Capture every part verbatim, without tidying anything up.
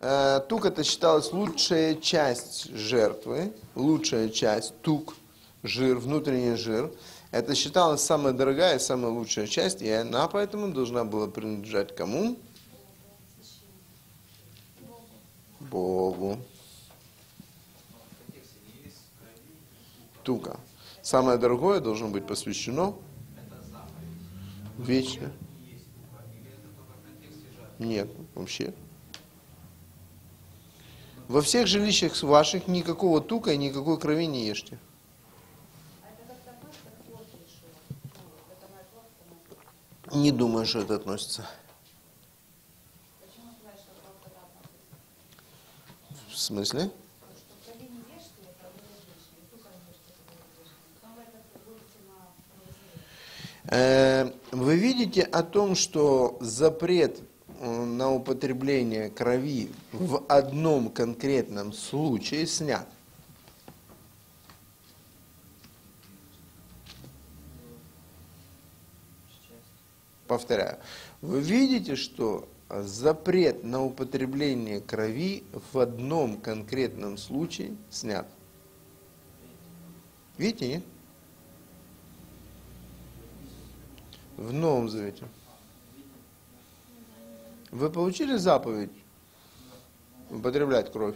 э, тук это считалась лучшая часть жертвы, лучшая часть, тук, жир, внутренний жир. Это считалась самая дорогая, самая лучшая часть, и она поэтому должна была принадлежать кому? Богу. Тука. Самое дорогое должно быть посвящено вечно. Нет, вообще. Во всех жилищах ваших никакого тука и никакой крови не ешьте. Не думаю, что это относится. В смысле? Вы видите о том, что запрет на употребление крови в одном конкретном случае снят. Повторяю. Вы видите, что запрет на употребление крови в одном конкретном случае снят. Видите, нет? В Новом Завете. Вы получили заповедь употреблять кровь?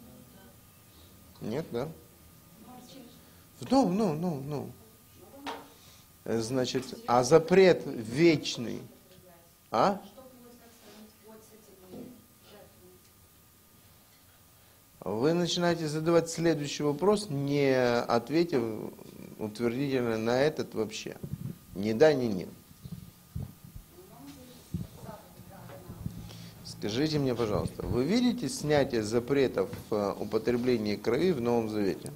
Нет, да? Ну, ну, ну, ну. Значит, а запрет вечный? А? Вы начинаете задавать следующий вопрос, не ответив утвердительно на этот вообще. Ни да, ни нет. Скажите мне, пожалуйста, вы видите снятие запретов употребления крови в Новом Завете?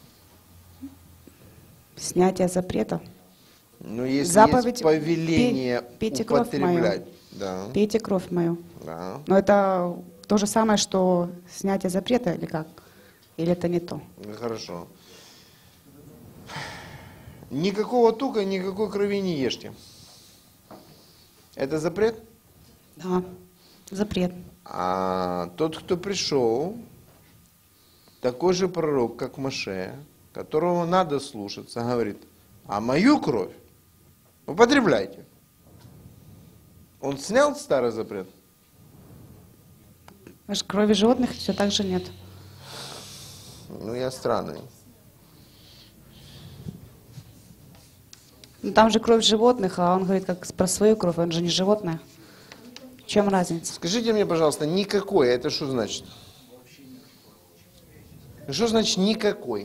Снятие запрета? Ну, если заповедь, есть повеление пейте употреблять. Кровь мою. Да. Пейте кровь мою. Да. Но это то же самое, что снятие запрета или как? Или это не то? Хорошо. Никакого тука, никакой крови не ешьте. Это запрет? Да, запрет. А тот, кто пришел, такой же пророк, как Моше, которого надо слушаться, говорит, а мою кровь употребляйте. Он снял старый запрет? Аж крови животных все так же нет. Ну, я странный. Ну, там же кровь животных, а он говорит как про свою кровь, он же не животное. В чем разница? Скажите мне, пожалуйста, никакой, это что значит? Что значит никакой?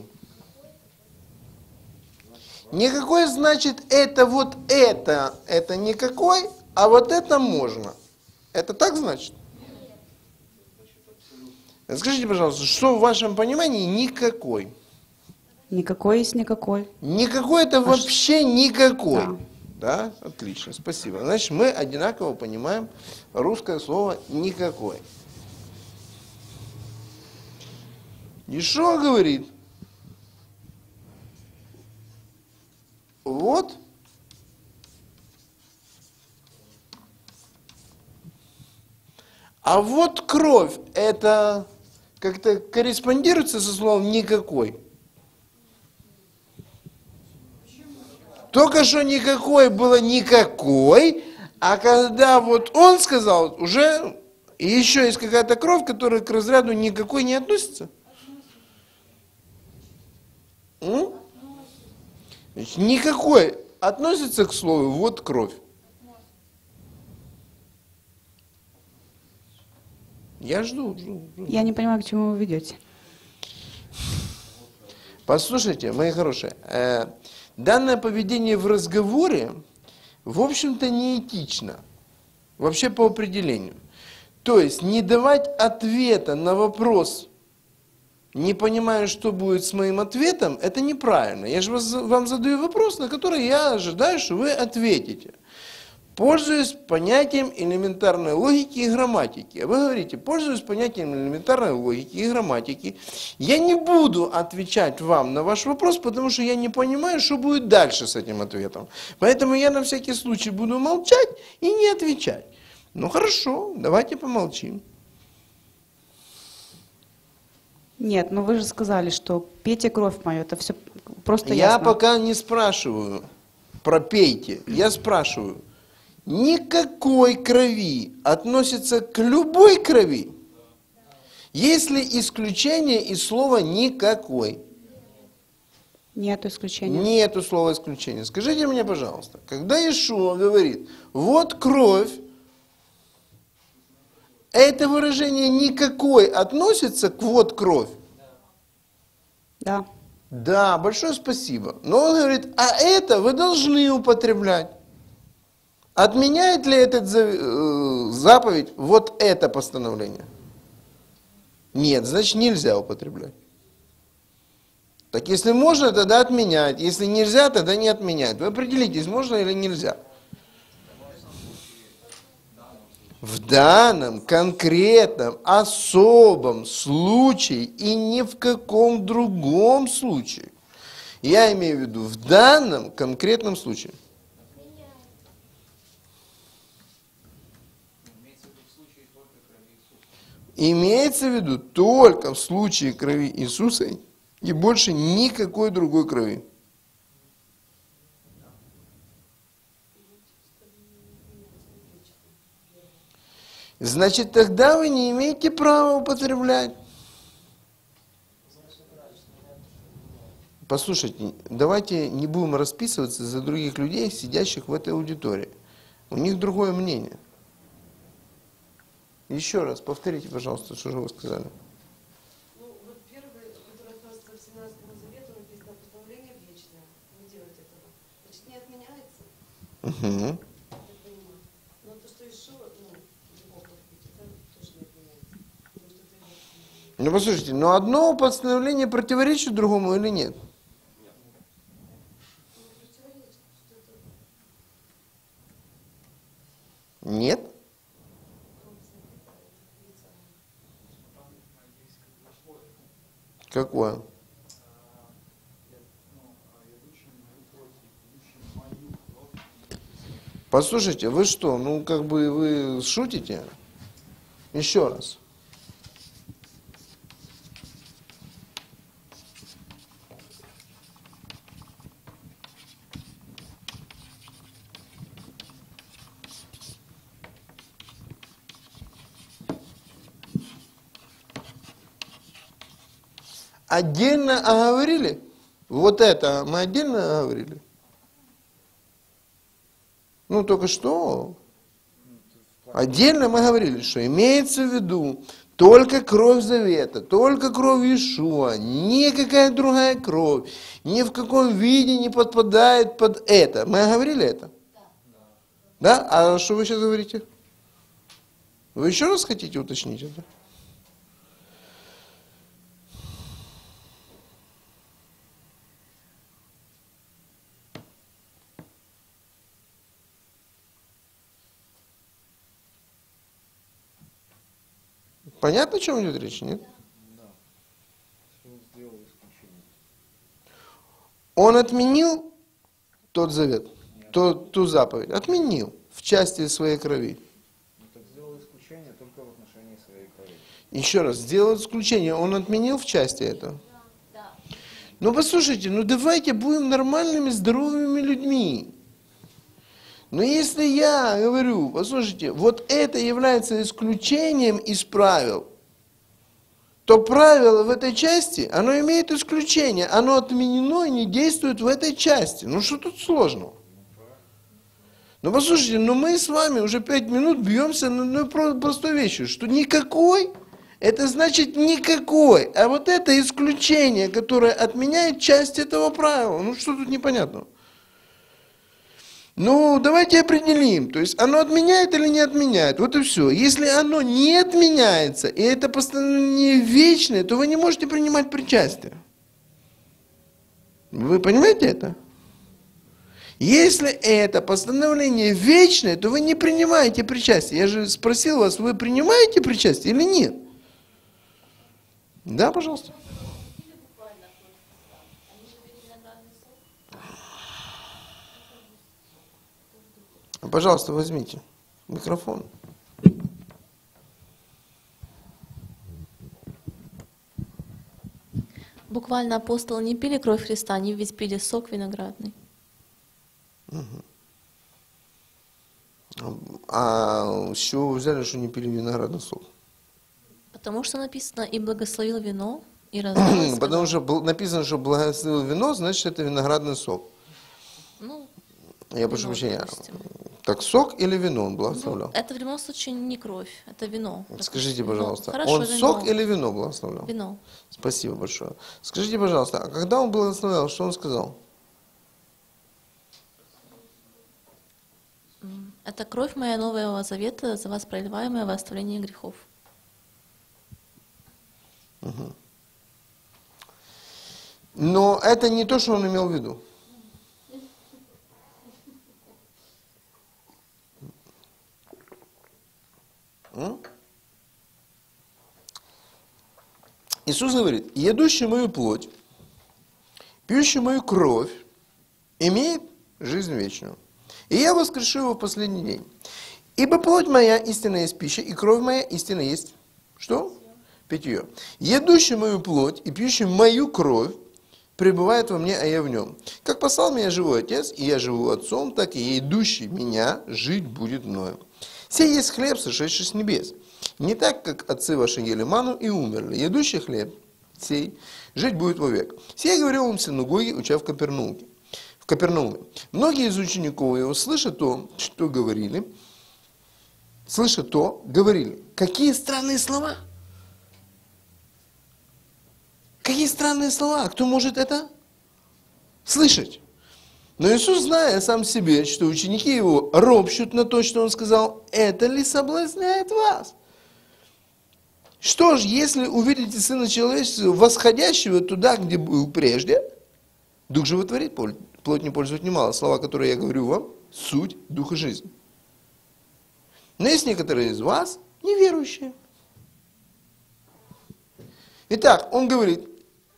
Никакой значит это вот это, это никакой, а вот это можно. Это так значит? Скажите, пожалуйста, что в вашем понимании никакой? Никакой есть никакой. Никакой это вообще никакой. Да. Да? Отлично, спасибо. Значит, мы одинаково понимаем русское слово никакой. Ишуа говорит, вот а вот кровь, это как-то корреспондируется со словом никакой. Только что никакой было никакой, а когда вот он сказал, уже еще есть какая-то кровь, которая к разряду никакой не относится. М? Значит, никакой относится к слову вот кровь. Я жду, жду, жду. Я не понимаю, к чему вы ведете. Послушайте, мои хорошие, э, данное поведение в разговоре, в общем-то, неэтично. Вообще по определению. То есть, не давать ответа на вопрос, не понимая, что будет с моим ответом, это неправильно. Я же вас, вам задаю вопрос, на который я ожидаю, что вы ответите. Пользуясь понятием элементарной логики и грамматики. Вы говорите, пользуясь понятием элементарной логики и грамматики, я не буду отвечать вам на ваш вопрос, потому что я не понимаю, что будет дальше с этим ответом. Поэтому я на всякий случай буду молчать и не отвечать. Ну хорошо, давайте помолчим. Нет, но вы же сказали, что пейте кровь мою, это все просто Я ясно. пока не спрашиваю про пейте, я спрашиваю, никакой крови относится к любой крови, если исключение из слова «никакой». Нет исключения. Нету слова исключения. Скажите мне, пожалуйста, когда Иешуа говорит, вот кровь, это выражение «никакой» относится к «вот кровь»? Да. Да, большое спасибо. Но он говорит, а это вы должны употреблять. Отменяет ли этот заповедь вот это постановление? Нет, значит нельзя употреблять. Так если можно, тогда отменять. Если нельзя, тогда не отменять. Вы определитесь, можно или нельзя. В данном конкретном особом случае и ни в каком другом случае. Я имею в виду в данном конкретном случае. Имеется в виду только в случае крови Иисуса и больше никакой другой крови. Значит, тогда вы не имеете права употреблять. Послушайте, давайте не будем расписываться за других людей, сидящих в этой аудитории. У них другое мнение. Еще раз повторите, пожалуйста, что же вы сказали. Ну, вот первое, которое относится к семнадцатому завету, написано постановление вечное. Не делать этого. Значит, не отменяется. Угу. Я понимаю. Но то, что Иешуа, ну, его подпить, это тоже не отменяется. Потому что это его постановление. Ну, послушайте, но одно постановление противоречит другому или нет? Ну, противоречит, что это Нет? Какое? Послушайте, вы что, ну как бы вы шутите? Еще раз. Отдельно оговорили? Вот это мы отдельно оговорили? Ну, только что. Отдельно мы говорили, что имеется в виду только кровь завета, только кровь Иешуа, никакая другая кровь, ни в каком виде не подпадает под это. Мы говорили это? Да. Да? А что вы сейчас говорите? Вы еще раз хотите уточнить это? Понятно, о чем идет речь, нет? Да. Что он сделал исключение? Он отменил тот завет, тот, ту заповедь. Отменил в части своей крови. Ну, так сделал исключение только в отношении своей крови. Еще раз, сделал исключение. Он отменил в части этого? Да. Ну, послушайте, ну давайте будем нормальными, здоровыми людьми. Но если я говорю, послушайте, вот это является исключением из правил, то правило в этой части, оно имеет исключение, оно отменено и не действует в этой части. Ну что тут сложного? Ну послушайте, ну мы с вами уже пять минут бьемся на одной простой вещи, что никакой, это значит никакой, а вот это исключение, которое отменяет часть этого правила. Ну что тут непонятного? Ну, давайте определим, то есть оно отменяет или не отменяет, вот и все. Если оно не отменяется, и это постановление вечное, то вы не можете принимать причастие. Вы понимаете это? Если это постановление вечное, то вы не принимаете причастие. Я же спросил вас, вы принимаете причастие или нет? Да, пожалуйста. Пожалуйста, возьмите микрофон. Буквально апостолы не пили кровь Христа, они ведь пили сок виноградный. А с чего вы взяли, что не пили виноградный сок? Потому что написано «и благословил вино, и разлил». Потому что бл- написано, что благословил вино, значит это виноградный сок. Ну, Я прошу вино, прощения. допустим. Так сок или вино он Ну, благословлял? это в любом случае не кровь, это вино. Скажите, Допустим, пожалуйста, вино. Хорошо, он вино. сок или вино благословлял? Вино. Спасибо большое. Скажите, пожалуйста, а когда он благословлял, что он сказал? М, Это кровь моя Нового Завета, за вас проливаемая во оставление грехов. Но это не то, что он имел в виду. М? Иисус говорит, едущий мою плоть, пьющий мою кровь, имеет жизнь вечную. И я воскрешу его в последний день. Ибо плоть моя истинно есть пища, и кровь моя истинно есть что? Питье. Едущий мою плоть и пьющий мою кровь пребывает во мне, а я в нем. Как послал меня живой Отец, и я живу Отцом, так и едущий меня жить будет мною. Сей есть хлеб, сошедший с небес. Не так, как отцы ваши ели ману и умерли. Едущий хлеб сей жить будет вовек. Сей говорил им в синагоге, уча в Капернауме. В Капернауме. Многие из учеников его, слыша то, что говорили, слыша то, говорили. Какие странные слова! Какие странные слова! Кто может это слышать? Но Иисус, зная сам себе, что ученики его ропщут на то, что он сказал, это ли соблазняет вас? Что ж, если увидите Сына Человеческого, восходящего туда, где был прежде, Дух животворит, плоть не пользует немало. Слова, которые я говорю вам, суть Духа жизни. Но есть некоторые из вас неверующие. Итак, он говорит,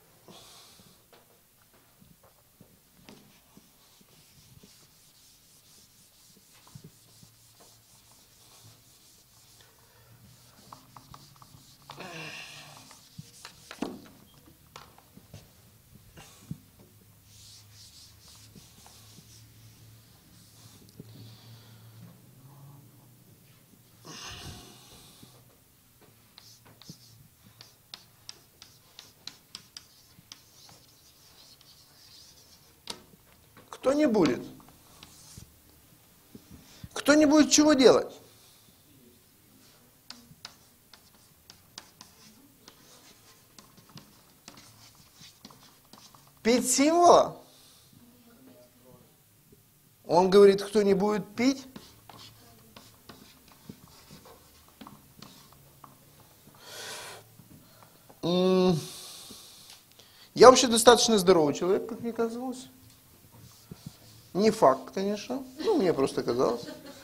кто не будет? Кто не будет чего делать? Пить символа? Он говорит, кто не будет пить? М, Я вообще достаточно здоровый человек, как мне казалось. Не факт, конечно. Ну, мне просто казалось.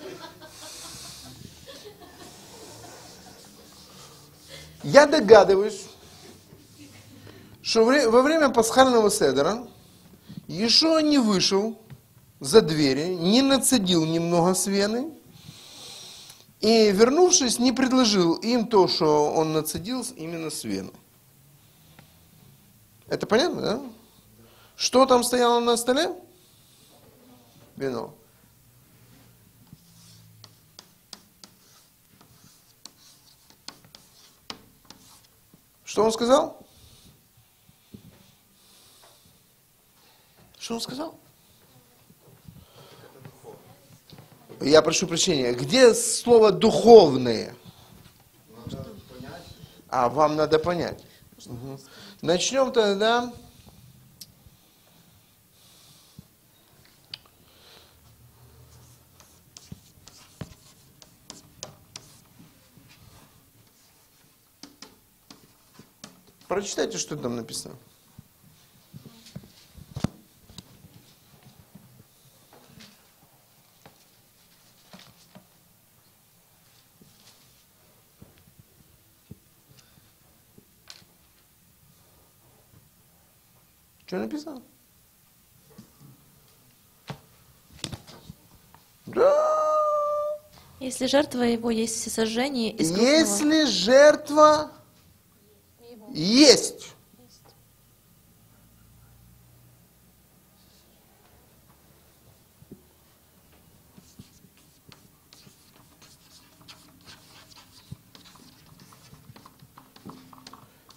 Я догадываюсь, что во время пасхального седера Иешуа не вышел за двери, не нацедил немного свены, и, вернувшись, не предложил им то, что он нацедил именно свены. Это понятно, да? Что там стояло на столе? Вино. Что он сказал? Что он сказал? Я прошу прощения. Где слово «духовные»? А, вам надо понять. Угу. Начнем тогда. Прочитайте, что там написано. Что написано? Да. Если жертва его есть всесожжение из крупного... Если жертва есть.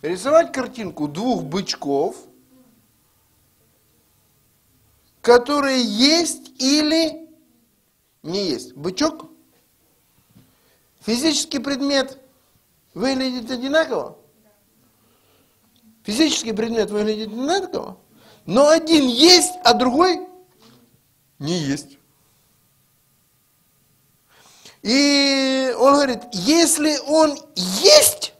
рисовать картинку двух бычков, которые есть или не есть. Бычок, физический предмет выглядит одинаково. Физический предмет выглядит одинаково, но один есть, а другой не есть. И он говорит, если он есть,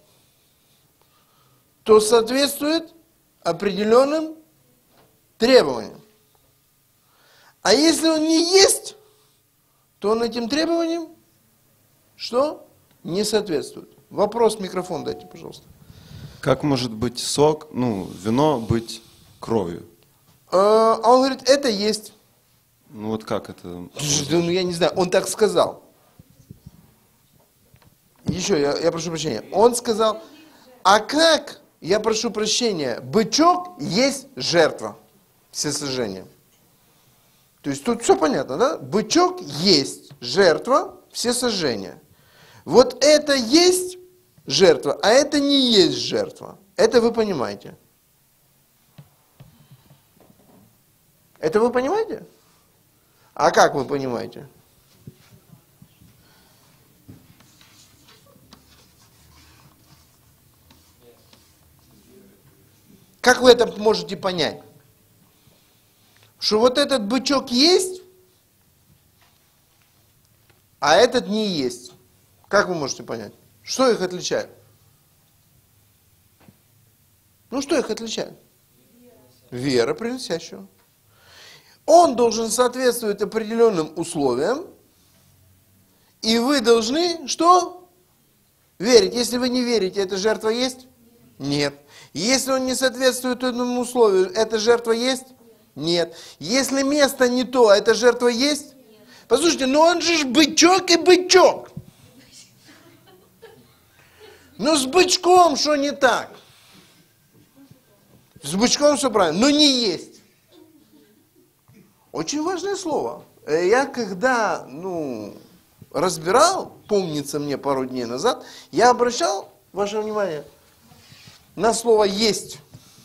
то соответствует определенным требованиям. А если он не есть, то он этим требованиям что? Не соответствует. Вопрос, микрофон дайте, пожалуйста. Как может быть сок, ну, вино быть кровью? А он говорит, это есть. Ну вот как это? Ну, я не знаю, он так сказал. Еще, я, я прошу прощения. Он сказал, а как, я прошу прощения, бычок есть жертва всесожжения. То есть тут все понятно, да? Бычок есть жертва всесожжения. Вот это есть жертва, а это не есть жертва. Это вы понимаете. Это вы понимаете? А как вы понимаете? Как вы это можете понять? Что вот этот бычок есть, а этот не есть. Как вы можете понять? Что их отличает? Ну, что их отличает? Вера приносящего. Он должен соответствовать определенным условиям, и вы должны что? Верить. Если вы не верите, эта жертва есть? Нет. Если он не соответствует этому условию, эта жертва есть? Нет. Если место не то, эта жертва есть? Послушайте, ну он же ж бычок и бычок. Ну с бычком что не так? С бычком все правильно, но не есть. Очень важное слово. Я когда, ну, разбирал, помнится мне пару дней назад, я обращал ваше внимание на слово «есть».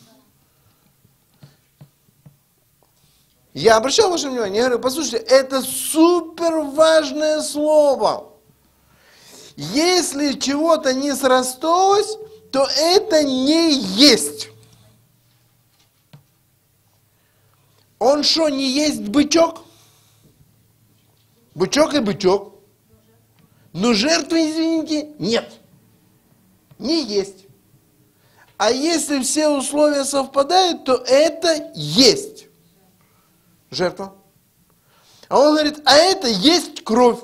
Я обращал ваше внимание, я говорю, послушайте, это супер важное слово. Если чего-то не срослось, то это не есть. Он что, не есть бычок? Бычок и бычок. Но жертвы, извините, нет. Не есть. А если все условия совпадают, то это есть жертва. А он говорит, а это есть кровь.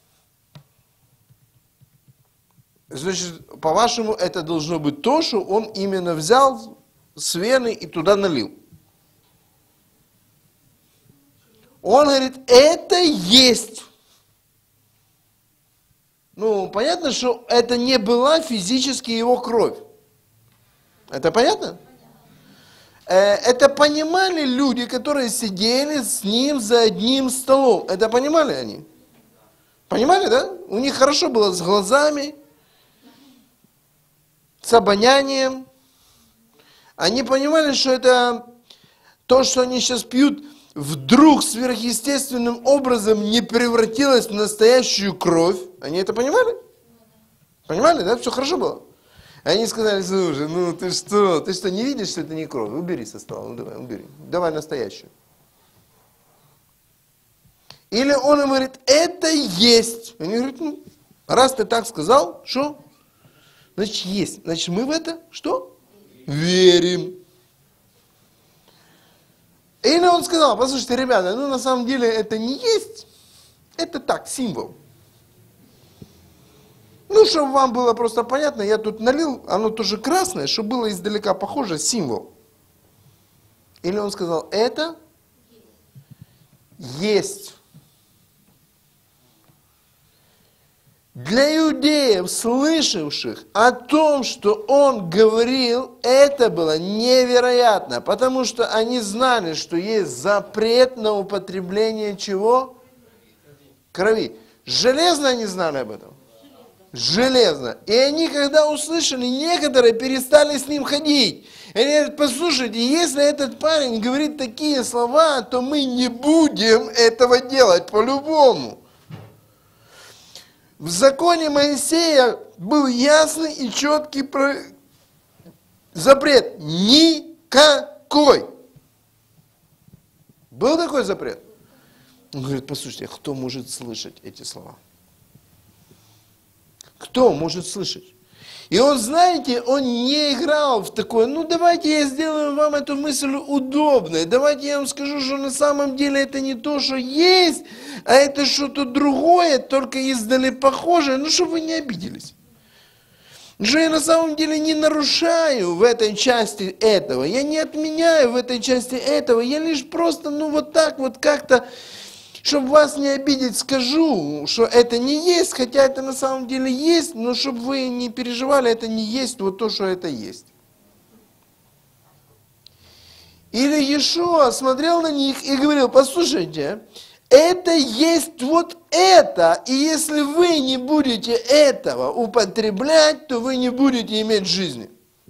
Значит, по-вашему, это должно быть то, что он именно взял с вены и туда налил. Он говорит, это есть. Ну, понятно, что это не была физически его кровь. Это понятно? Это понимали люди, которые сидели с ним за одним столом. Это понимали они? Понимали, да? У них хорошо было с глазами, с обонянием. Они понимали, что это то, что они сейчас пьют, вдруг сверхъестественным образом не превратилось в настоящую кровь. Они это понимали? Понимали, да? Все хорошо было. Они сказали, слушай, ну ты что, ты что, не видишь, что это не кровь? Убери со стола, ну давай, убери. Давай настоящую. Или он им говорит, это есть. Они говорят, ну, раз ты так сказал, что? Значит, есть. Значит, мы в это что? Верим. Или он сказал, послушайте, ребята, ну на самом деле это не есть, это так, символ. Ну, чтобы вам было просто понятно, я тут налил, оно тоже красное, чтобы было издалека похоже, символ. Или он сказал, это есть. Для иудеев, слышавших о том, что он говорил, это было невероятно, потому что они знали, что есть запрет на употребление чего? Крови. Железно они знали об этом? Железно. И они, когда услышали, некоторые перестали с ним ходить. Они говорят, послушайте, если этот парень говорит такие слова, то мы не будем этого делать по-любому. В законе Моисея был ясный и четкий про... запрет. Никакой. Был такой запрет? Он говорит, послушайте, кто может слышать эти слова? Кто может слышать? И он, знаете, он не играл в такое, ну давайте я сделаю вам эту мысль удобной, давайте я вам скажу, что на самом деле это не то, что есть, а это что-то другое, только издали похожее, ну чтобы вы не обиделись. Что я на самом деле не нарушаю в этой части этого, я не отменяю в этой части этого, я лишь просто, ну вот так вот как-то, чтобы вас не обидеть, скажу, что это не есть, хотя это на самом деле есть, но чтобы вы не переживали, это не есть вот то, что это есть. Или Иешуа смотрел на них и говорил, послушайте, это есть вот это, и если вы не будете этого употреблять, то вы не будете иметь жизни.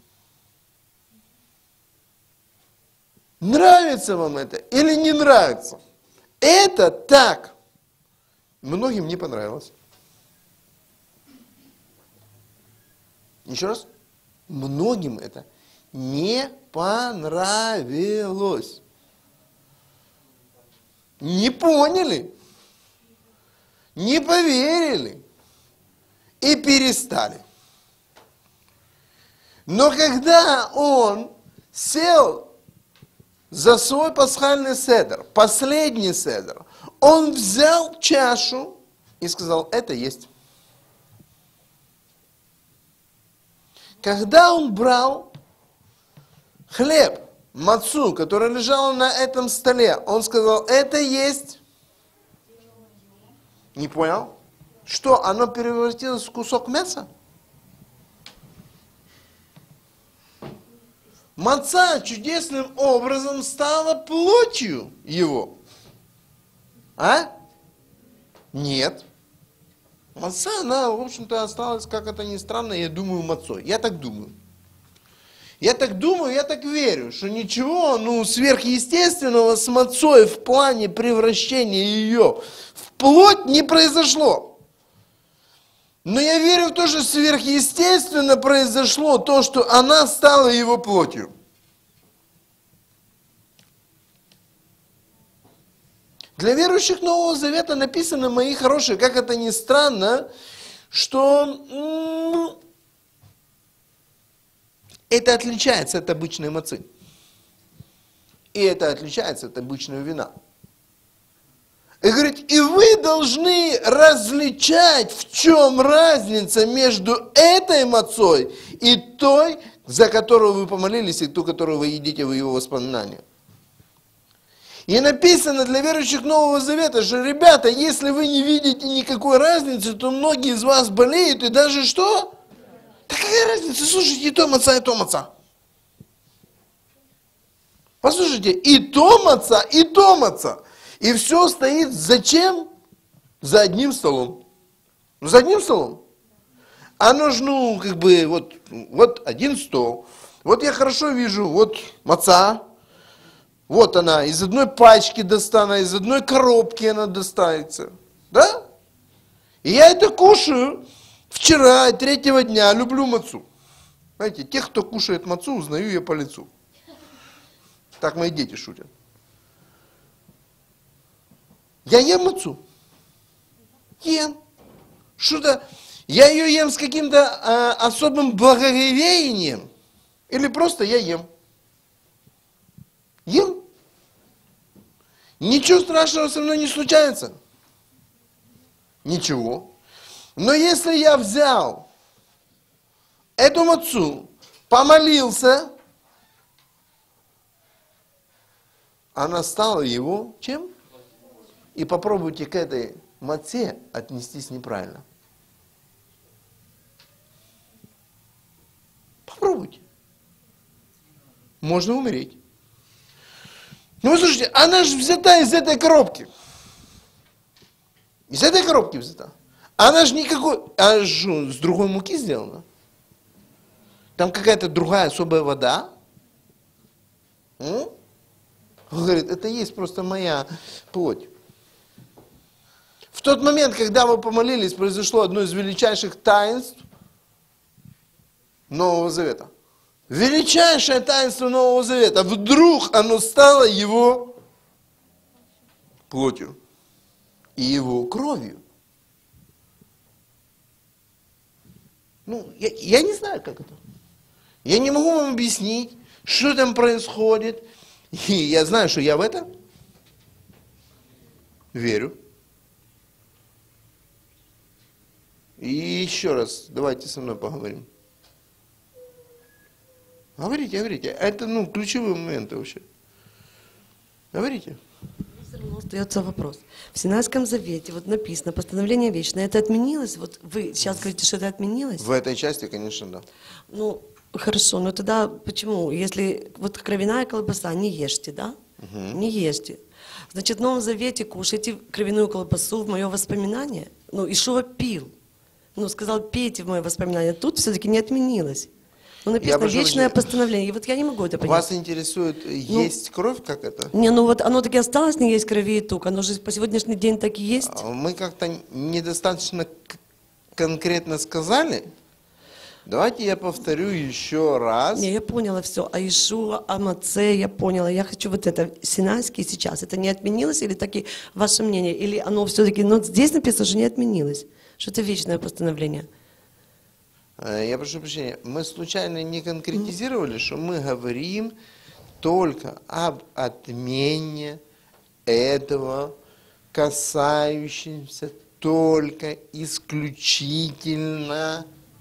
Нравится вам это или не нравится? Это так. Многим не понравилось. Еще раз. Многим это не понравилось. Не поняли. Не поверили. И перестали. Но когда он сел за свой пасхальный седер, последний седер, он взял чашу и сказал, это есть. Когда он брал хлеб, мацу, который лежал на этом столе, он сказал, это есть. Не понял? Что, оно превратилось в кусок мяса? Маца чудесным образом стала плотью его. А? Нет. Маца, она, в общем-то, осталась, как это ни странно, я думаю, мацой. Я так думаю. Я так думаю, я так верю, что ничего, ну, сверхъестественного с мацой в плане превращения ее в плоть не произошло. Но я верю в то, что сверхъестественно произошло то, что она стала его плотью. Для верующих Нового Завета написано, мои хорошие, как это ни странно, что м- это отличается от обычной мацы. И это отличается от обычного вина. И говорит, и вы должны различать, в чем разница между этой мацой и той, за которую вы помолились, и ту, которую вы едите в его воспоминании. И написано для верующих Нового Завета, что, ребята, если вы не видите никакой разницы, то многие из вас болеют, и даже что? Да какая разница? Слушайте, и то маца, и то маца. Послушайте, и то маца, и то маца. И все стоит зачем? За одним столом. За одним столом. Оно же, ну, как бы, вот, вот один стол. Вот я хорошо вижу, вот маца. Вот она, из одной пачки достану, из одной коробки она достанется. Да? И я это кушаю. Вчера, третьего дня, люблю мацу. Знаете, тех, кто кушает мацу, узнаю я по лицу. Так мои дети шутят. Я ем мацу. Ем. Что-то. Я ее ем с каким-то э, особым благоговением. Или просто я ем. Ем. Ничего страшного со мной не случается. Ничего. Но если я взял эту мацу, помолился, она стала его чем? И попробуйте к этой маце отнестись неправильно. Попробуйте. Можно умереть. Ну вы слушайте, она же взята из этой коробки. Из этой коробки взята. Она же никакой, а же с другой муки сделана. Там какая-то другая особая вода. М? Он говорит, это есть просто моя плоть. В тот момент, когда вы помолились, произошло одно из величайших таинств Нового Завета. Величайшее таинство Нового Завета. Вдруг оно стало его плотью и его кровью. Ну, я, я не знаю, как это. Я не могу вам объяснить, что там происходит. И я знаю, что я в это верю. И еще раз, давайте со мной поговорим. Говорите, говорите. Это, ну, ключевые моменты вообще. Говорите. Все равно остается вопрос. В Синайском завете вот написано постановление вечное. Это отменилось? Вот вы сейчас говорите, что это отменилось? В этой части, конечно, да. Ну, хорошо, но тогда почему? Если вот кровяная колбаса, не ешьте, да? Угу. Не ешьте. Значит, в Новом Завете кушайте кровяную колбасу в мое воспоминание. Ну, Ишуа пил. Ну, сказал, пейте в мое воспоминание. Тут все-таки не отменилось. Ну, написано прошу вечное прощения. постановление. И вот я не могу это понять. Вас интересует, Ну, есть кровь, как это? Не, ну вот оно таки осталось, не есть крови и тук. Оно же по сегодняшний день так и есть. А мы как-то недостаточно к- конкретно сказали. Давайте я повторю еще раз. Не, я поняла все. А Ишуа, Амаце, я поняла. Я хочу вот это синайский сейчас. Это не отменилось или таки ваше мнение? Или оно все-таки, ну здесь написано, что не отменилось. Что это вечное постановление. Э, Я прошу прощения, мы случайно не конкретизировали, что мы говорим только об отмене этого, касающемся только исключительно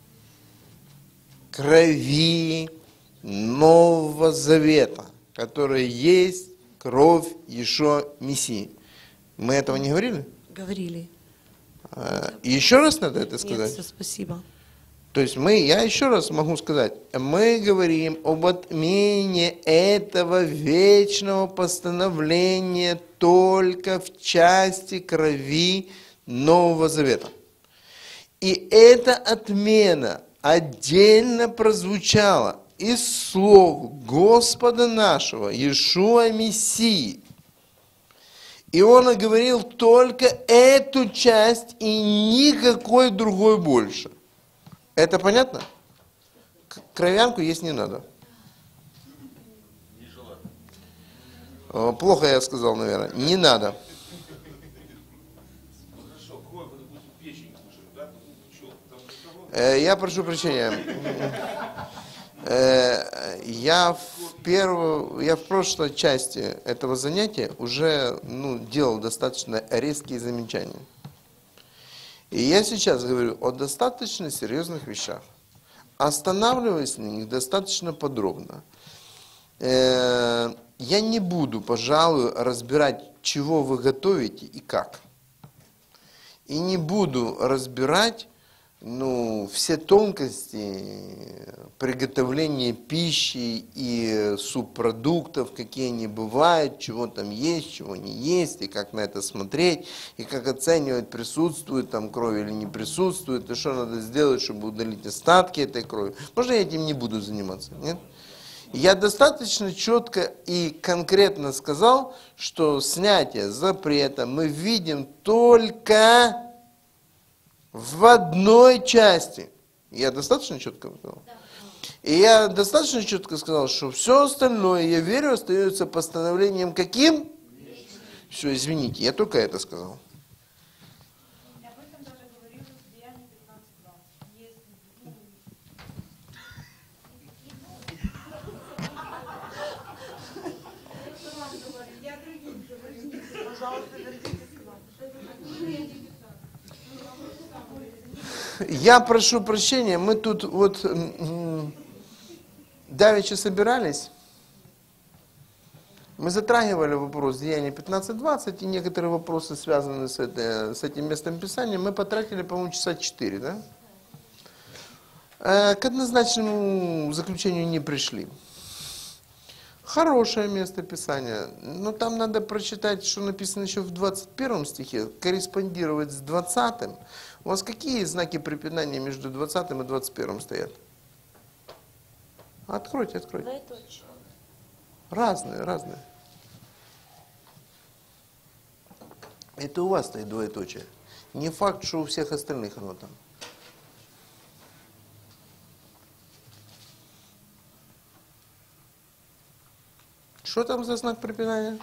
крови Нового Завета, которая есть кровь Иешуа Мессии. Мы этого не говорили? Говорили. Э, Еще раз надо это Нет, сказать? все, спасибо. То есть мы, я еще раз могу сказать, мы говорим об отмене этого вечного постановления только в части крови Нового Завета. И эта отмена отдельно прозвучала из слов Господа нашего, Иешуа Мессии. И он говорил только эту часть и никакой другой больше. Это понятно? К- Кровянку есть не надо. О, плохо я сказал, наверное. Не надо. Э, Я прошу прощения. Э, Я в первую, я в прошлой части этого занятия уже ну, делал достаточно резкие замечания. И я сейчас говорю о достаточно серьезных вещах. Останавливаясь на них достаточно подробно. Э, Я не буду, пожалуй, разбирать, чего вы готовите и как. И не буду разбирать ну, все тонкости приготовления пищи и субпродуктов, какие они бывают, чего там есть, чего не есть, и как на это смотреть, и как оценивать, присутствует там кровь или не присутствует, и что надо сделать, чтобы удалить остатки этой крови. Можно я этим не буду заниматься? Нет? Я достаточно четко и конкретно сказал, что снятие запрета мы видим только в одной части. Я достаточно четко сказал? И я достаточно четко сказал, что все остальное, я верю, остается постановлением каким? Все, извините, я только это сказал. Об этом даже говорилось в Деянии пятнадцать двадцать. Если, ну, я другим говорю. Пожалуйста, вернитесь к нам. Я прошу прощения, мы тут вот м, давеча собирались, мы затрагивали вопрос Деяния пятнадцать двадцать, и некоторые вопросы, связанные с, это, с этим местом Писания, мы потратили, по-моему, часа четыре, да? Э, К однозначному заключению не пришли. Хорошее место Писания. Но там надо прочитать, что написано еще в двадцать первом стихе, корреспондировать с двадцатым. У вас какие знаки препинания между двадцатым и двадцать первым стоят? Откройте, откройте. Двоеточие. Разные, разные. Это у вас стоит двоеточие. Не факт, что у всех остальных оно там. Что там за знак препинания?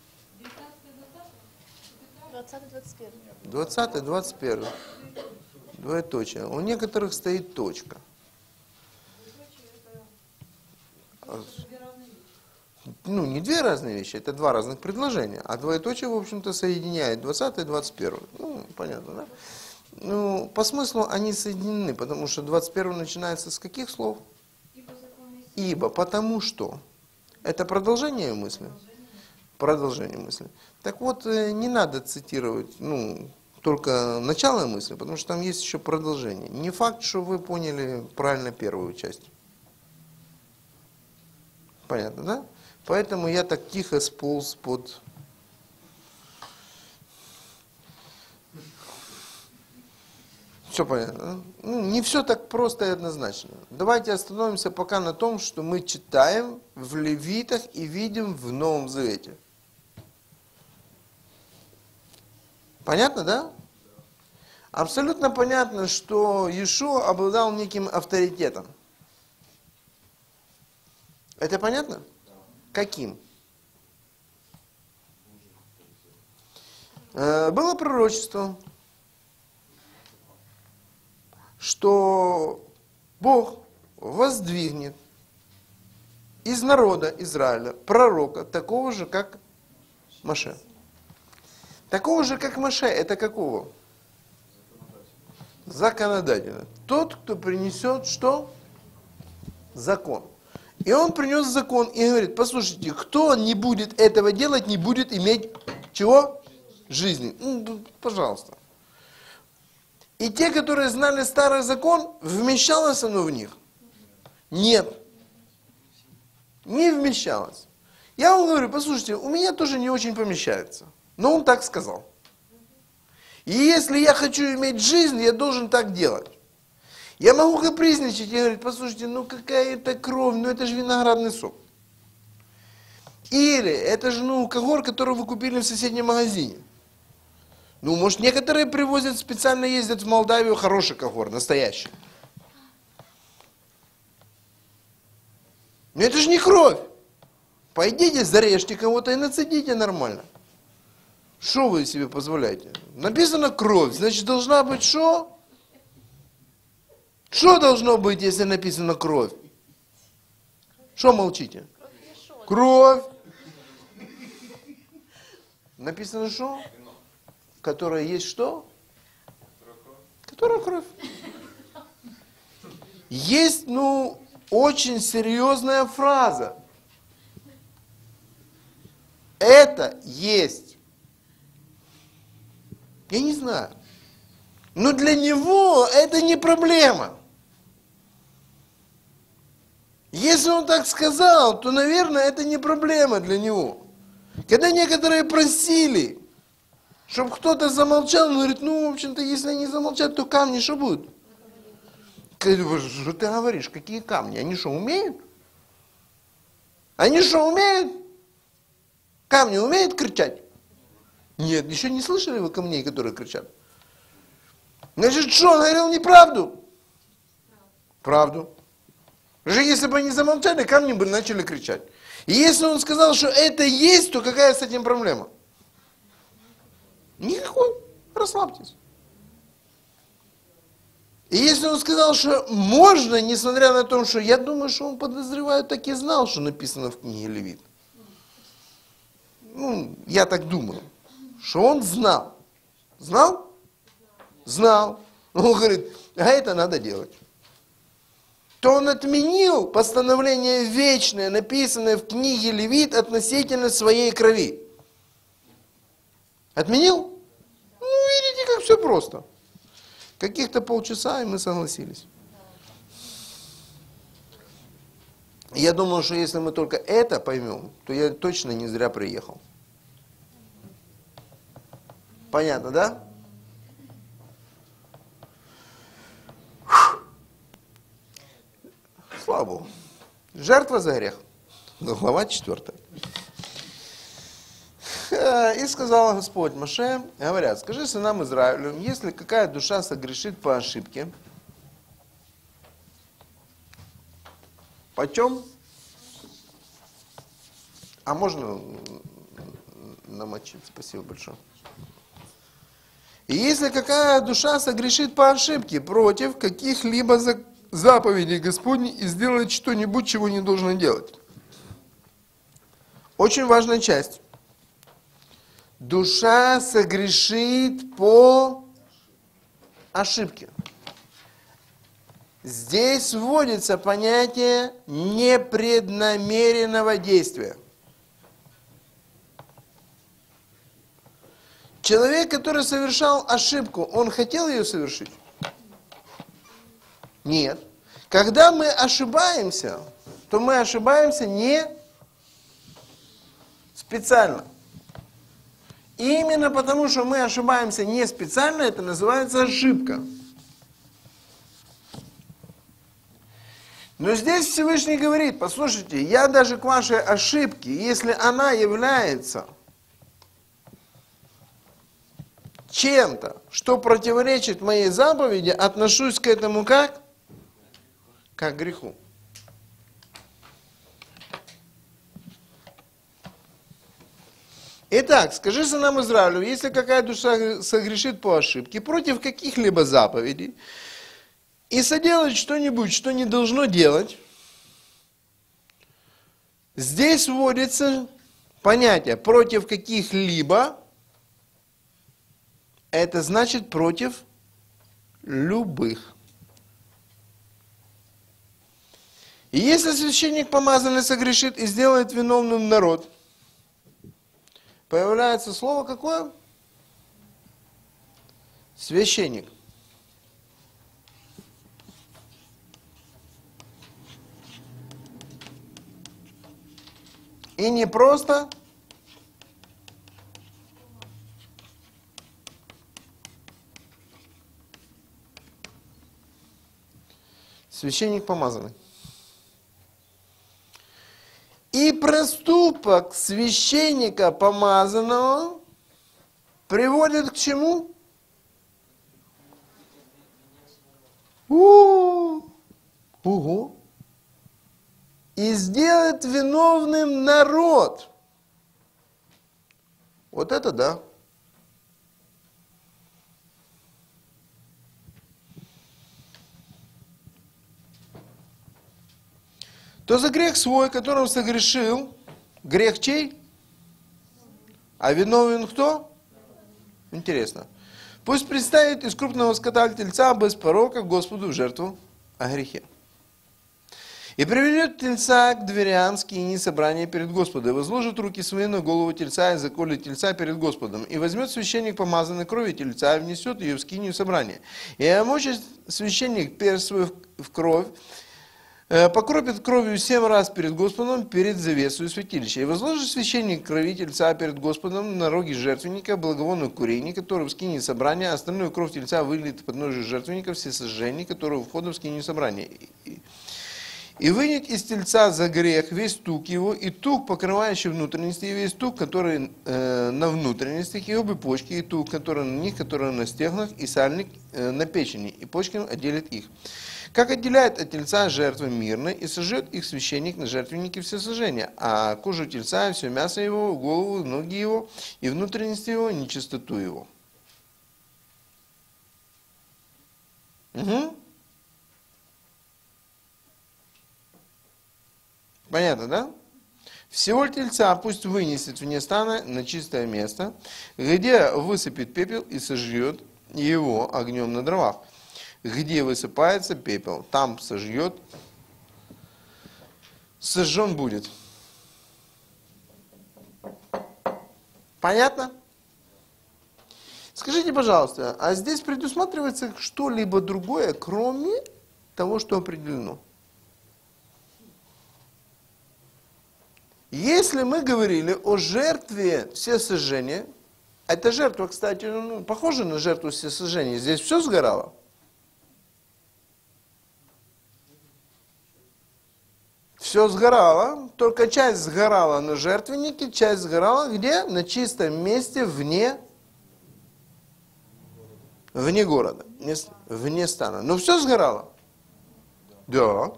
двадцатый двадцать первый. двадцатый, двадцать первый. Двоеточие. У некоторых стоит точка. Ну, не две разные вещи, это два разных предложения. А двоеточие, в общем-то, соединяет двадцатый и двадцать первый. Ну, понятно, да? Ну, по смыслу они соединены, потому что двадцать первый начинается с каких слов? Ибо, потому что. Это продолжение мысли? Продолжение мысли. Так вот, не надо цитировать, ну, только начало мысли, потому что там есть еще продолжение. Не факт, что вы поняли правильно первую часть. Понятно, да? Поэтому я так тихо сполз под... Все понятно. Ну, не все так просто и однозначно. Давайте остановимся пока на том, что мы читаем в Левитах и видим в Новом Завете. Понятно, да? Абсолютно понятно, что Иешуа обладал неким авторитетом. Это понятно? Каким? Было пророчество, что Бог воздвигнет из народа Израиля пророка, такого же, как Моше. Такого же, как Моше, это какого? Законодательно. Тот, кто принесет что? Закон. И он принес закон и говорит, послушайте, кто не будет этого делать, не будет иметь чего? Жизни. Ну, пожалуйста. И те, которые знали старый закон, вмещалось оно в них? Нет. Не вмещалось. Я вам говорю, послушайте, у меня тоже не очень помещается. Но он так сказал. И если я хочу иметь жизнь, я должен так делать. Я могу капризничать и говорить, послушайте, ну какая это кровь, ну это же виноградный сок. Или это же ну когор, который вы купили в соседнем магазине. Ну, может, некоторые привозят, специально ездят в Молдавию, хороший когор, настоящий. Но это же не кровь. Пойдите, зарежьте кого-то и нацедите нормально. Что вы себе позволяете? Написано кровь, значит, должна быть что? Что должно быть, если написано кровь? Что молчите? Кровь. Написано что? Которая есть что? Которая кровь. Есть, ну, очень серьезная фраза. Это есть. Я не знаю. Но для него это не проблема. Если он так сказал, то, наверное, это не проблема для него. Когда некоторые просили, чтобы кто-то замолчал, он говорит, ну, в общем-то, если они замолчат, то камни что будут? Что ты говоришь, какие камни? Они что, умеют? Они что, умеют? Камни умеют кричать? Нет, еще не слышали вы камней, которые кричат? Значит, что, он говорил неправду? Правду. Же если бы они замолчали, камни бы начали кричать. И если он сказал, что это есть, то какая с этим проблема? Никакой. Расслабьтесь. И если он сказал, что можно, несмотря на то, что я думаю, что он, подозреваю, так и знал, что написано в книге Левит. Ну, я так думаю, что он знал. Знал? Знал. Он говорит, а это надо делать. То он отменил постановление вечное, написанное в книге Левит относительно своей крови. Отменил? Ну, видите, как все просто. Каких-то полчаса, и мы согласились. Я думаю, что если мы только это поймем, то я точно не зря приехал. Понятно, да? Слава Богу. Жертва за грех. Глава четвертая. И сказал Господь Моше, говорят, скажи сынам Израилю, если какая душа согрешит по ошибке, почем? А можно намочить? Спасибо большое. И если какая душа согрешит по ошибке против каких-либо заповедей Господней и сделает что-нибудь, чего не должна делать. Очень важная часть. Душа согрешит по ошибке. Здесь вводится понятие непреднамеренного действия. Человек, который совершал ошибку, он хотел ее совершить? Нет. Когда мы ошибаемся, то мы ошибаемся не специально. И именно потому, что мы ошибаемся не специально, это называется ошибка. Но здесь Всевышний говорит, послушайте, я даже к вашей ошибке, если она является чем-то, что противоречит моей заповеди, отношусь к этому как? Как к греху. Итак, скажи сынам Израилю, если какая душа согрешит по ошибке против каких-либо заповедей и соделает что-нибудь, что не должно делать, здесь вводится понятие против каких-либо, это значит против любых. И если священник помазанный согрешит и сделает виновным народ, появляется слово какое? Священник. И не просто священник помазанный. И проступок священника помазанного приводит к чему? У-у-у. Ого! И сделает виновным народ. Вот это да. То за грех свой, которым согрешил, грех чей? А виновен кто? Интересно. Пусть представит из крупного скота тельца без порока Господу в жертву о грехе. И приведет тельца к дверям скинии собрания перед Господом, и возложит руки свои на голову тельца и заколет тельца перед Господом. И возьмет священник помазанной крови тельца и внесет ее в скинию собрания. И омочит священник перст свой в кровь, покропит кровью семь раз перед Господом, перед завесою святилища. И возложит священник крови тельца перед Господом на роги жертвенника, благовонное курение, которое в скинии собрания, остальную кровь тельца выльет под ножи жертвенника, все сожжения, которые у входа в скинию собрания. И вынет из тельца за грех весь тук его, и тук, покрывающий внутренности, и весь тук, который э, на внутренностях, и обе почки, и тук, который на них, который на стегнах, и сальник э, на печени, и почки отделит их. Как отделяет от тельца жертвы мирной, и сожжет их священник на жертвеннике все сожжения, а кожу тельца, и все мясо его, голову, ноги его, и внутренности его, нечистоту его. Угу. Понятно, да? Всего тельца пусть вынесет вне стана на чистое место, где высыпет пепел и сожжет его огнем на дровах. Где высыпается пепел, там сожжет, сожжен будет. Понятно? Скажите, пожалуйста, а здесь предусматривается что-либо другое, кроме того, что определено? Если мы говорили о жертве всесожжения, эта жертва, кстати, ну, похожа на жертву всесожжения, здесь все сгорало. Все сгорало, только часть сгорала на жертвеннике, часть сгорала где? На чистом месте, вне, вне города, вне стана. Но все сгорало? Да.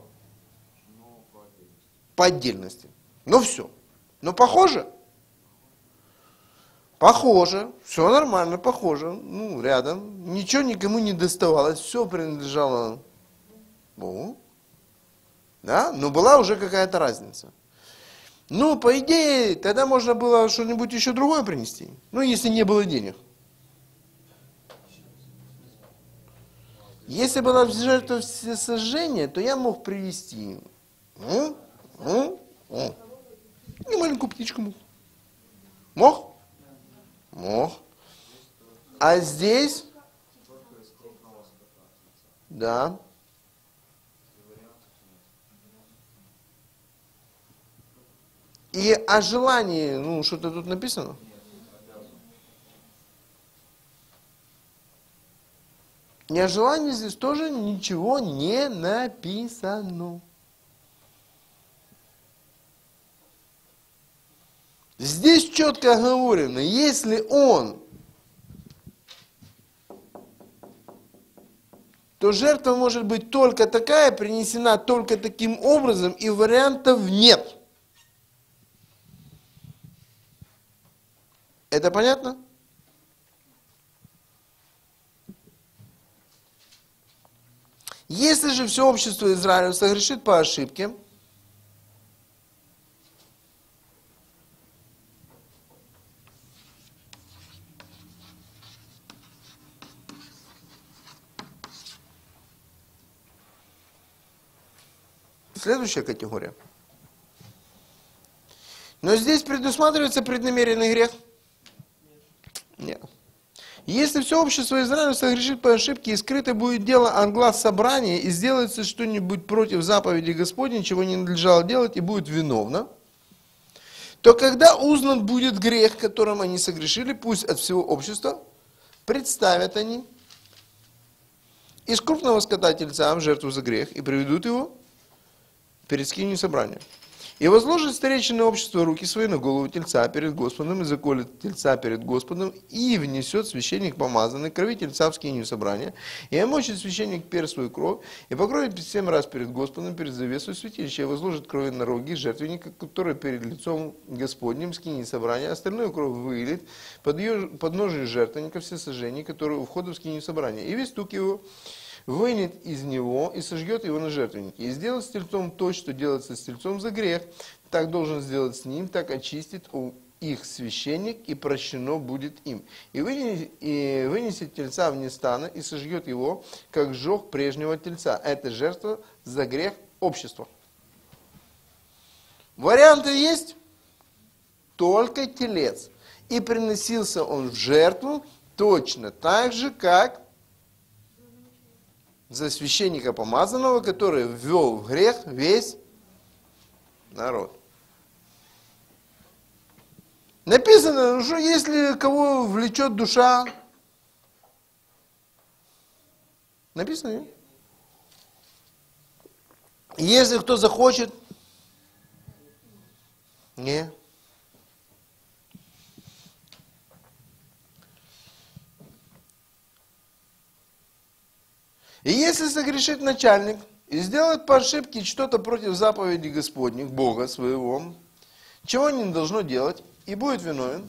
По отдельности. Ну все. Но похоже? Похоже. Все нормально, похоже. Ну, рядом. Ничего никому не доставалось. Все принадлежало Богу. Да? Но была уже какая-то разница. Ну, по идее, тогда можно было что-нибудь еще другое принести. Ну, если не было денег. Если была жертва всесожжения, то я мог привести м? М? М? И маленькую птичку мог. Мог? Мог. А здесь? Да. И о желании, ну, что-то тут написано? И о желании здесь тоже ничего не написано. Здесь четко оговорено, если он, то жертва может быть только такая, принесена только таким образом, и вариантов нет. Это понятно? Если же все общество Израиля согрешит по ошибке, следующая категория. Но здесь предусматривается преднамеренный грех? Нет. Если все общество Израиля согрешит по ошибке, и скрыто будет дело от глаз собрания, и сделается что-нибудь против заповеди Господней, чего не надлежало делать, и будет виновно, то когда узнан будет грех, которым они согрешили, пусть от всего общества, представят они из крупного скота тельца в жертву за грех, и приведут его перед скинью собрания. И возложит старейшина общества руки свои на голову тельца перед Господом, и заколет тельца перед Господом, и внесет священник помазанный крови тельца в скинию собрания, и омочит священник перст свою кровь, и покроет семь раз перед Господом, перед завесой святилища, и возложит кровь на роги жертвенника, который перед лицом Господним скинии собрания, остальную кровь вылит под, ее, под ножи жертвенника всесожжения, который у входа в скинию собрания, и весь стук его вынет из него и сожжет его на жертвеннике. И сделает с тельцом то, что делается с тельцом за грех, так должен сделать с ним, так очистит их священник, и прощено будет им. И вынесет, и вынесет тельца вне стана, и сожжет его, как сжег прежнего тельца. Это жертва за грех общества. Варианты есть? Только телец. И приносился он в жертву точно так же, как за священника помазанного, который ввел в грех весь народ. Написано, что если кого влечет душа, написано, нет? Если кто захочет, не. И если согрешит начальник и сделает по ошибке что-то против заповеди Господних, Бога своего, чего не должно делать, и будет виновен,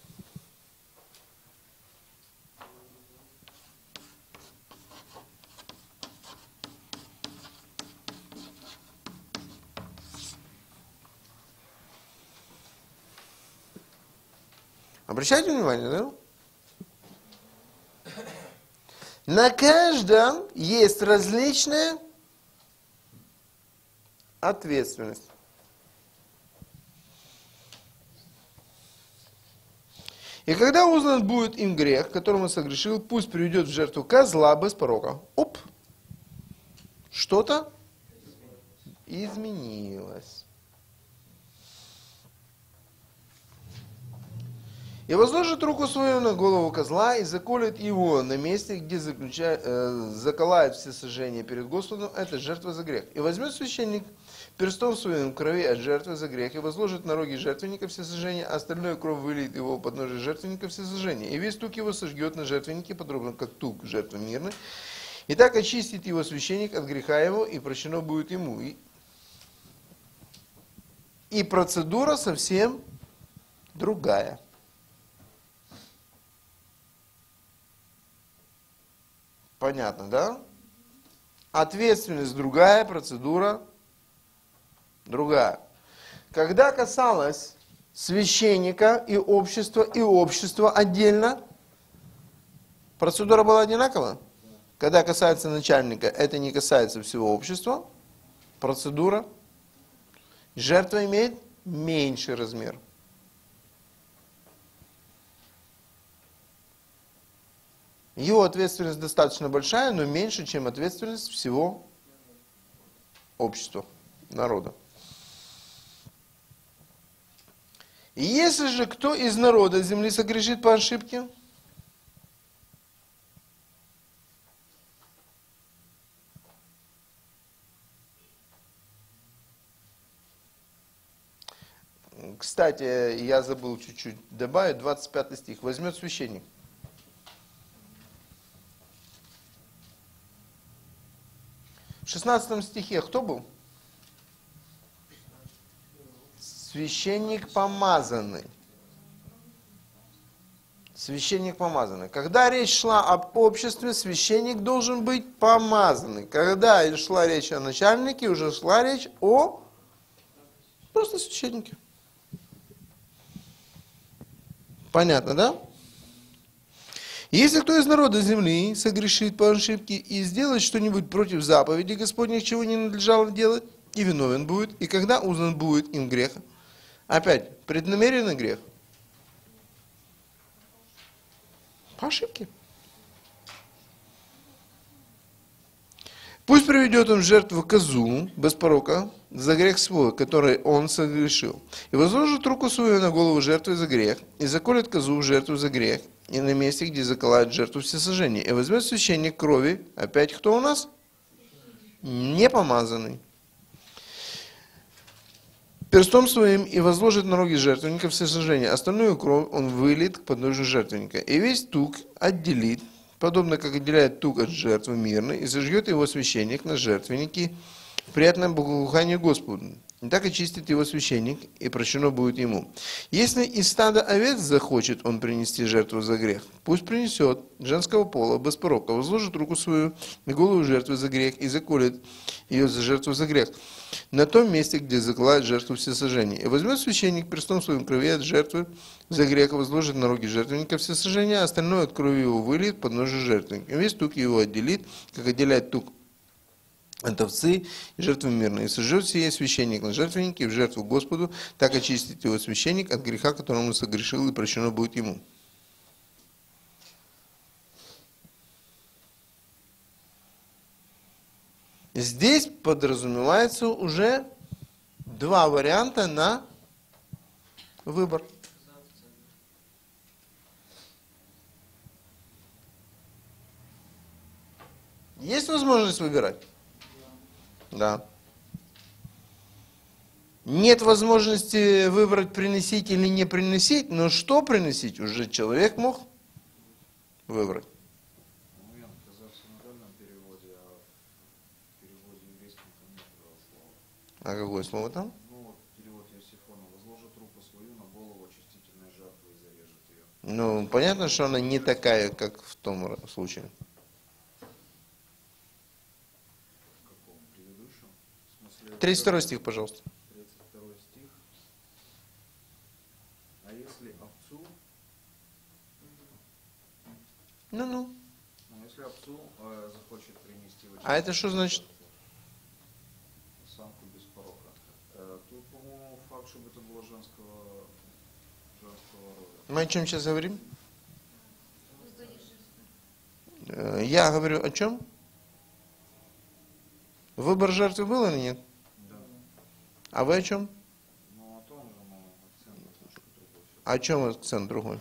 обращайте внимание, да? На каждом есть различная ответственность. И когда узнан будет им грех, которым он согрешил, пусть приведет в жертву козла без порока. Оп! Что-то изменилось. И возложит руку свою на голову козла и заколет его на месте, где заключает, э, заколает все сожжения перед Господом, это жертва за грех. И возьмет священник перстом своим крови от жертвы за грех и возложит на роги жертвенника все сожжения, а остальную кровь выльет его под ножи жертвенника все сожжения. И весь тук его сожгет на жертвеннике, подробно как тук жертвы мирной. И так очистит его священник от греха его, и прощено будет ему. И, и процедура совсем другая. Понятно, да? Ответственность другая, процедура другая. Когда касалось священника и общества, и общества отдельно, процедура была одинакова. Когда касается начальника, это не касается всего общества, процедура. Жертва имеет меньший размер. Его ответственность достаточно большая, но меньше, чем ответственность всего общества, народа. И если же кто из народа земли согрешит по ошибке, кстати, я забыл чуть-чуть добавить, двадцать пятый стих. Возьмет священник. В шестнадцатом стихе кто был? Священник помазанный. Священник помазанный. Когда речь шла об обществе, священник должен быть помазанный. Когда шла речь о начальнике, уже шла речь о просто священнике. Понятно, да? Если кто из народа земли согрешит по ошибке и сделает что-нибудь против заповеди Господних, чего не надлежало делать, и виновен будет, и когда узнан будет им грех, опять, преднамеренный грех, по ошибке. Пусть приведет он в жертву козу без порока за грех свой, который он согрешил, и возложит руку свою на голову жертвы за грех, и заколет козу в жертву за грех, и на месте, где заколает жертву всесожжения. И возьмет священник крови, опять кто у нас? Не помазанный. Перстом своим и возложит на роги жертвенника всесожжения. Остальную кровь он выльет к подножию жертвенника. И весь тук отделит, подобно как отделяет тук от жертвы мирной, и сожжет его священник на жертвеннике в приятном благоухании Господу. И так очистит его священник, и прощено будет ему. Если из стада овец захочет он принести жертву за грех, пусть принесет женского пола без порока, возложит руку свою на голову жертвы за грех и заколет ее за жертву за грех на том месте, где заколает жертву всесожжения. И возьмет священник перстом своим крови от жертвы за грех, возложит на роги жертвенника всесожжения, а остальное от крови его выльет под ножи жертвенника. И весь тук его отделит, как отделяет тук от овцы и жертвы мирной. И сожжет сие священник на жертвеннике и в жертву Господу, так очистит его священник от греха, которому он согрешил, и прощено будет ему. Здесь подразумевается уже два варианта на выбор. Есть возможность выбирать? Да. Нет возможности выбрать, приносить или не приносить, но что приносить, уже человек мог выбрать. Ну, я оказался в синодальном переводе, а в переводе еврейском там нет этого слова. А какое слово там? Ну, вот перевод Иосифона. Возложит руку свою на голову очистительной жертвы и зарежет ее. Ну, понятно, что она не такая, как в том случае. В каком? Предыдущем? В смысле, тридцать второй стих, пожалуйста. тридцать второй стих. А если овцу, Ну-ну. ну, если овцу э, захочет принести в А это что значит? самку без порока. Э, тут, по-моему, факт, чтобы это было женского, женского рода. Мы о чем сейчас говорим? Э, Я говорю о чем? Выбор жертвы был или нет? Да. А вы о чем? Ну, о том же, но акцент немножко другой все-таки. А о чем акцент другой?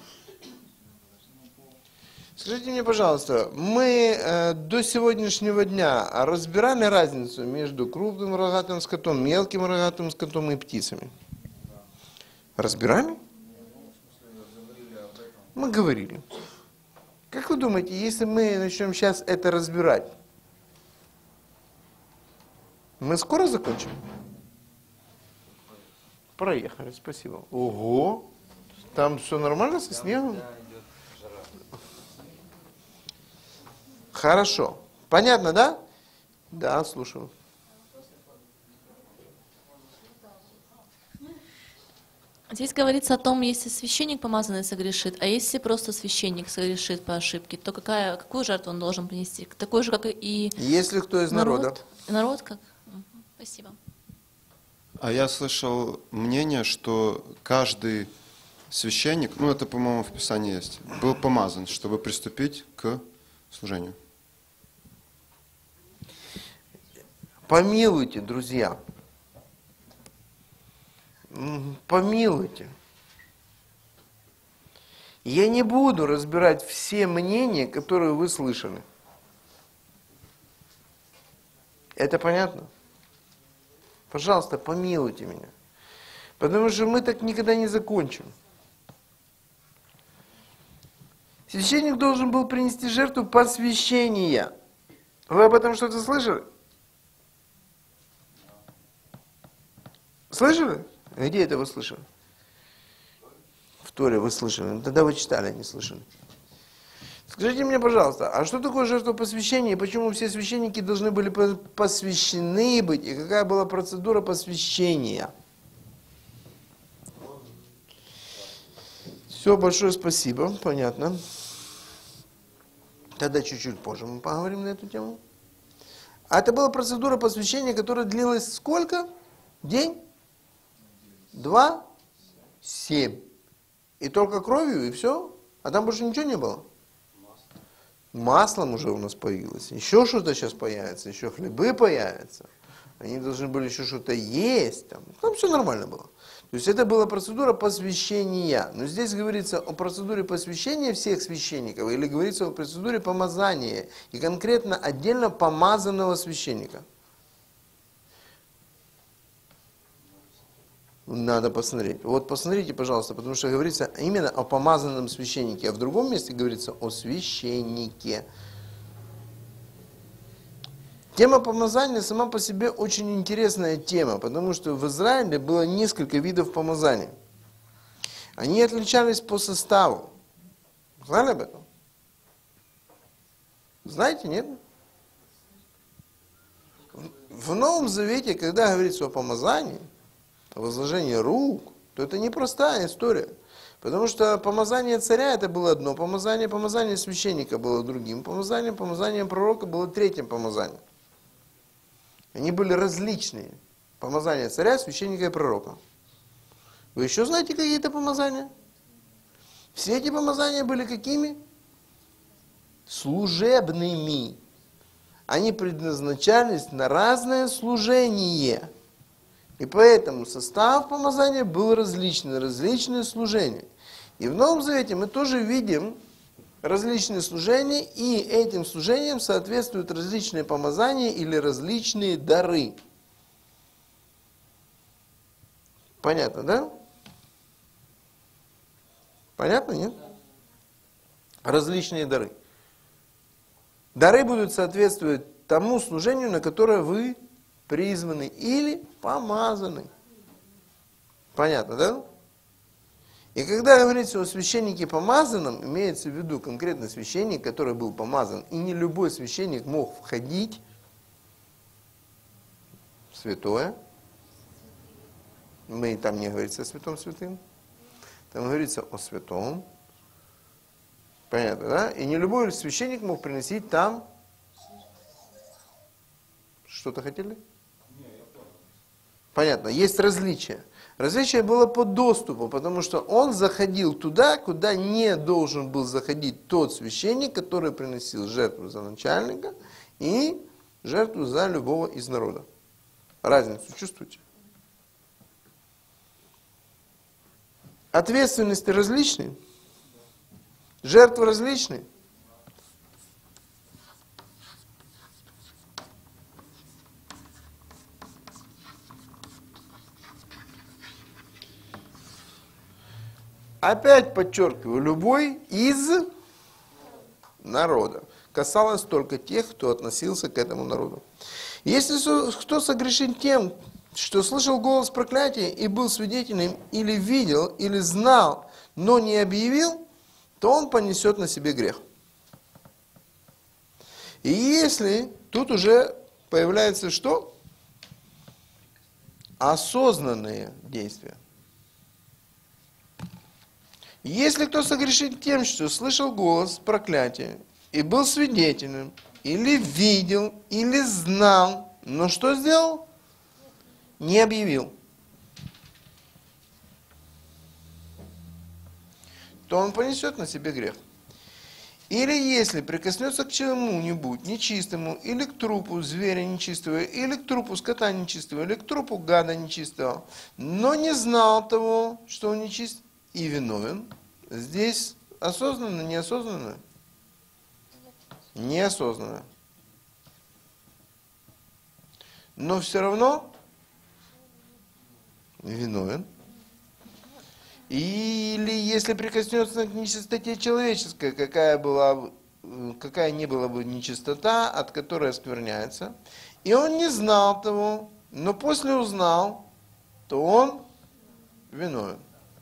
Скажите мне, пожалуйста, мы э, до сегодняшнего дня разбирали разницу между крупным рогатым скотом, мелким рогатым скотом и птицами? Разбирали? Мы говорили. Как вы думаете, если мы начнем сейчас это разбирать, мы скоро закончим? Проехали, спасибо. Ого! Там все нормально со снегом? Хорошо. Понятно, да? Да, слушаю. Здесь говорится о том, если священник помазанный согрешит, а если просто священник согрешит по ошибке, то какая, какую жертву он должен принести? Такой же, как и Если кто из народа. народ? Народ как? Мгм. Спасибо. А я слышал мнение, что каждый священник, ну это, по-моему, в Писании есть, был помазан, чтобы приступить к служению. Помилуйте, друзья. М, Помилуйте. Я не буду разбирать все мнения, которые вы слышали. Это понятно? Пожалуйста, помилуйте меня. Потому что мы так никогда не закончим. Священник должен был принести жертву посвящения. Вы об этом что-то слышали? Слышали? Где это вы слышали? В Торе вы слышали. Ну, тогда вы читали, а не слышали. Скажите мне, пожалуйста, а что такое жертва посвящения и почему все священники должны были посвящены быть? И какая была процедура посвящения? Все, большое спасибо, понятно. Тогда чуть-чуть позже мы поговорим на эту тему. А это была процедура посвящения, которая длилась сколько? День? Два? Семь. И только кровью, и все? А там больше ничего не было? Маслом уже у нас появилось. Еще что-то сейчас появится, еще хлебы появятся. Они должны были еще что-то есть. Там, там все нормально было. То есть это была процедура посвящения. Но здесь говорится о процедуре посвящения всех священников или говорится о процедуре помазания. И конкретно отдельно помазанного священника. Надо посмотреть. Вот посмотрите, пожалуйста, потому что говорится именно о помазанном священнике, а в другом месте говорится о священнике. Тема помазания сама по себе очень интересная тема, потому что в Израиле было несколько видов помазания. Они отличались по составу. Знали об этом? Знаете, нет? В Новом Завете, когда говорится о помазании, возложение рук, то это непростая история. Потому что помазание царя это было одно помазание, помазание священника было другим помазанием, помазание пророка было третьим помазанием. Они были различные. Помазание царя, священника и пророка. Вы еще знаете какие-то помазания? Все эти помазания были какими? Служебными. Они предназначались на разное служение. И поэтому состав помазания был различный, различные служения. И в Новом Завете мы тоже видим различные служения, и этим служениям соответствуют различные помазания или различные дары. Понятно, да? Понятно, нет? Различные дары. Дары будут соответствовать тому служению, на которое вы призваны или помазаны. Понятно, да? И когда говорится о священнике помазанном, имеется в виду конкретно священник, который был помазан. И не любой священник мог входить в святое. Мы там не говорится о святом святым. Там говорится о святом. Понятно, да? И не любой священник мог приносить там... Что-то хотели? Понятно, есть различия. Различие было по доступу, потому что он заходил туда, куда не должен был заходить тот священник, который приносил жертву за начальника и жертву за любого из народа. Разницу чувствуете? Ответственности различны, жертвы различны. Опять подчеркиваю, любой из народа. Касалось только тех, кто относился к этому народу. Если кто согрешит тем, что слышал голос проклятия и был свидетелем, или видел, или знал, но не объявил, то он понесет на себе грех. И если тут уже появляется что? Осознанные действия. Если кто согрешит тем, что слышал голос проклятия и был свидетелем, или видел, или знал, но что сделал? Не объявил. То он понесет на себе грех. Или если прикоснется к чему-нибудь нечистому, или к трупу зверя нечистого, или к трупу скота нечистого, или к трупу гада нечистого, но не знал того, что он нечист, и виновен. Здесь осознанно, неосознанно? Неосознанно. Но все равно виновен. Или если прикоснется к нечистоте человеческой, какая, была, какая не была бы нечистота, от которой оскверняется, и он не знал того, но после узнал, то он виновен.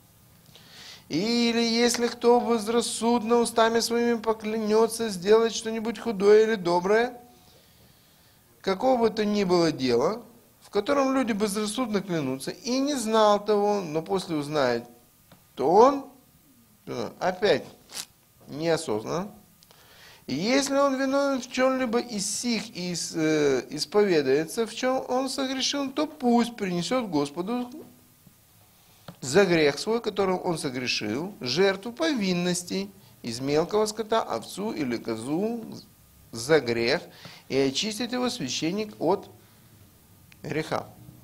Или если кто безрассудно устами своими поклянется сделать что-нибудь худое или доброе, какого бы то ни было дела, в котором люди безрассудно клянутся, и не знал того, но после узнает, то он опять неосознанно. И если он виновен в чем-либо из сих и э, исповедается, в чем он согрешил, то пусть принесет Господу за грех свой, которым он согрешил, жертву повинности из мелкого скота, овцу или козу за грех, и очистит его священник от греха.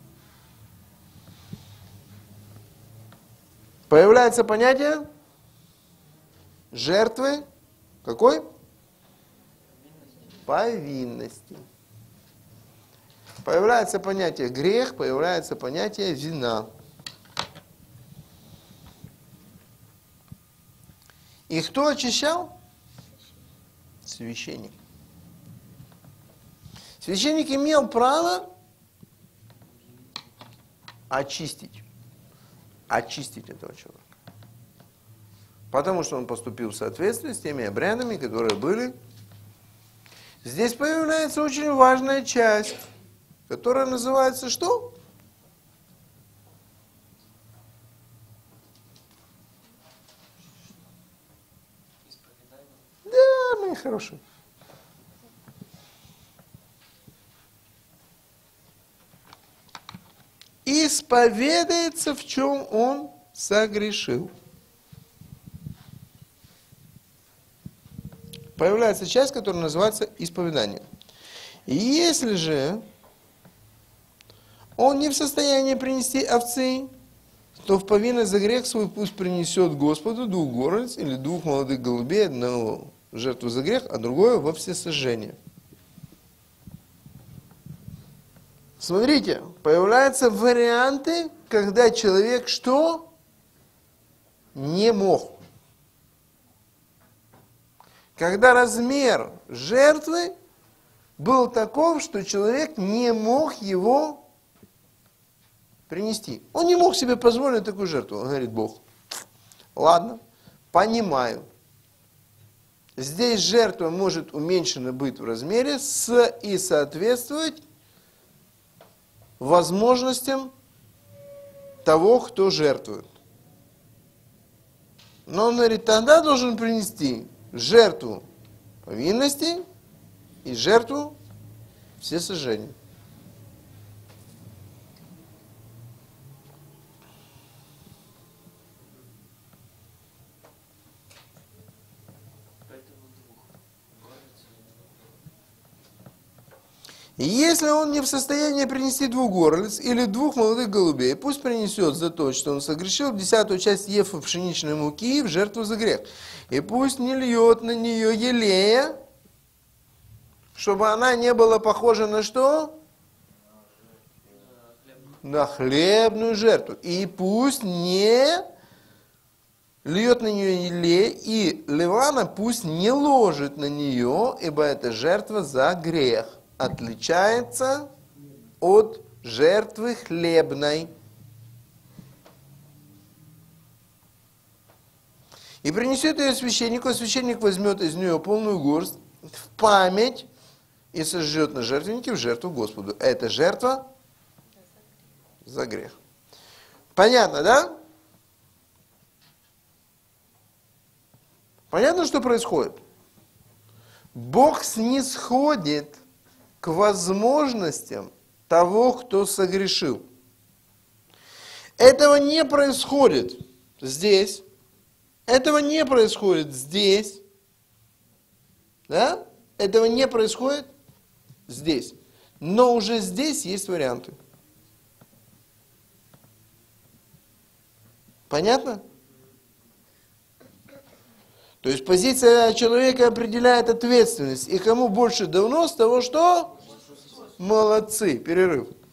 Появляется понятие жертвы какой? Повинности. Появляется понятие грех, появляется понятие вина. И кто очищал? Священник. Священник имел право очистить. Очистить этого человека. Потому что он поступил в соответствии с теми обрядами, которые были. Здесь появляется очень важная часть, которая называется что? Да, мои хорошие. Исповедается, в чем он согрешил. Появляется часть, которая называется исповедание. Если же он не в состоянии принести овцы, то в повинность за грех свой пусть принесет Господу двух горлиц или двух молодых голубей, одного в жертву за грех, а другое во всесожжение. Смотрите, появляются варианты, когда человек что? Не мог. Когда размер жертвы был таков, что человек не мог его принести. Он не мог себе позволить такую жертву. Он говорит, Бог, ладно, понимаю. Здесь жертва может уменьшена быть в размере с, и соответствовать возможностям того, кто жертвует. Но он говорит, тогда должен принести жертву повинности и жертву всесожжения. И если он не в состоянии принести двух горлиц или двух молодых голубей, пусть принесет за то, что он согрешил, десятую часть ефа пшеничной муки в жертву за грех. И пусть не льет на нее елея, чтобы она не была похожа на что? На хлебную жертву. И пусть не льет на нее елей, и ливана пусть не ложит на нее, ибо это жертва за грех. Отличается от жертвы хлебной. И принесет ее священнику, а священник возьмет из нее полную горсть в память и сожжет на жертвеннике в жертву Господу. Это жертва за грех. Понятно, да? Понятно, что происходит? Бог снисходит к возможностям того, кто согрешил. Этого не происходит здесь. Этого не происходит здесь. Да? Этого не происходит здесь. Но уже здесь есть варианты. Понятно? То есть позиция человека определяет ответственность. И кому больше давно, с того что? Молодцы. Перерыв.